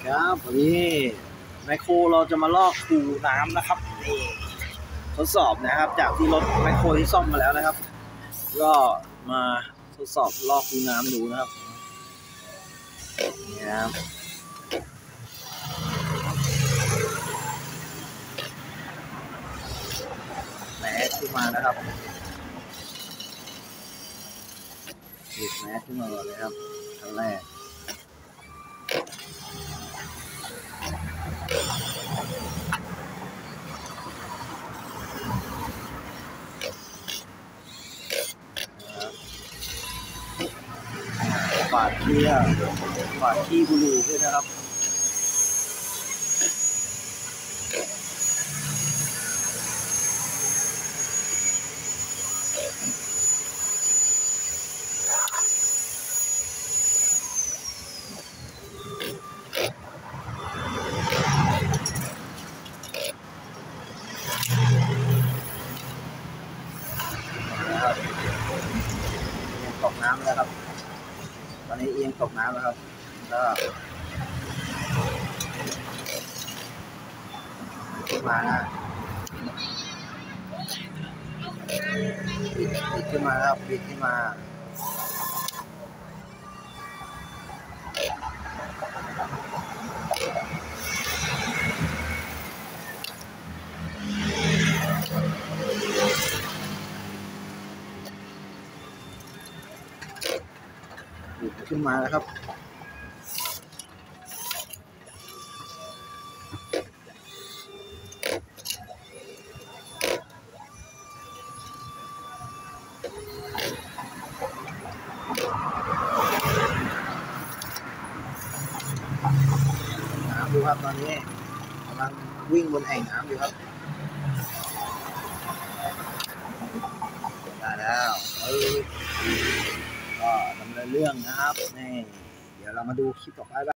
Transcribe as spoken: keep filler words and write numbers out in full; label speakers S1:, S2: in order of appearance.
S1: ครับวันนี้ไมโครเราจะมาลอกคูน้ำนะครับนี่ทดสอบนะครับจากที่รถไมโครที่ซ่อมมาแล้วนะครับก็มาทดสอบลอกคูน้ำดูนะครับนี่ครับแมสขึ้นมานะครับหยิบแมสขึ้นมาก่อนเลยครับขั้นแรกปาดขี้ปาดขี้บุหรี่ด้วยนะครับตกน้ำแล้วครับตอนนี้เอียงตกน้ำแล้วครับก็ขึ้นมานะบิดบิดขึ้นมาครับบิดขึ้นมาบิดขึ้นมาแล้วครับน้ำดูครับตอนนี้กำลังวิ่งบนแอ่งน้ำอยู่ครับได้แล้วเออก็ดำเนินเรื่องนะครับนี่เดี๋ยวเรามาดูคลิปต่อไป